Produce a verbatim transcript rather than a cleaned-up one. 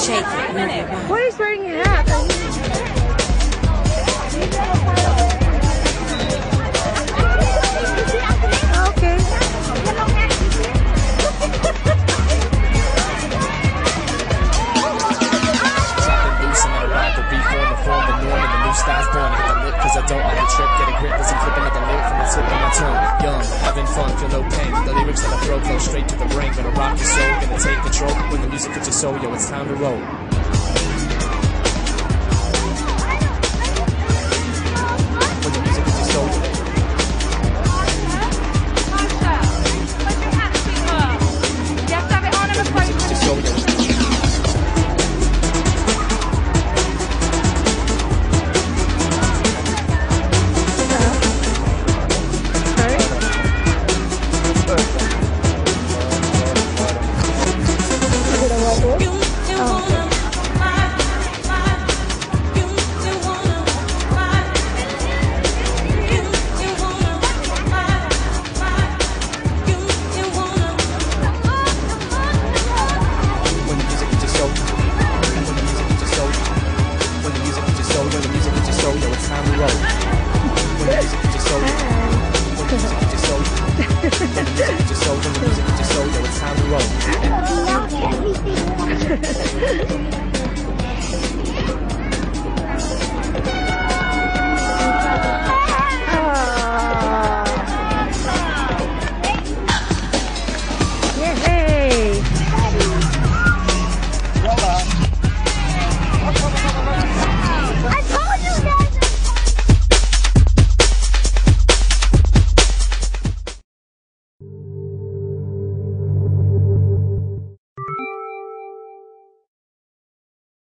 Shatin. Why is wearing a hat? Okay. Dropping loose and I ride the beat on the form, the norm, and the new style's born. I hit the lip cause I don't let it trip, get a grip as I'm flipping at the lip from the tip of my tongue. Young, having fun, feel no pain. The lyrics that I throw flow straight to the brain. Gonna rock your soul, gonna take control. When the music hits your soul, yo, it's time to roll.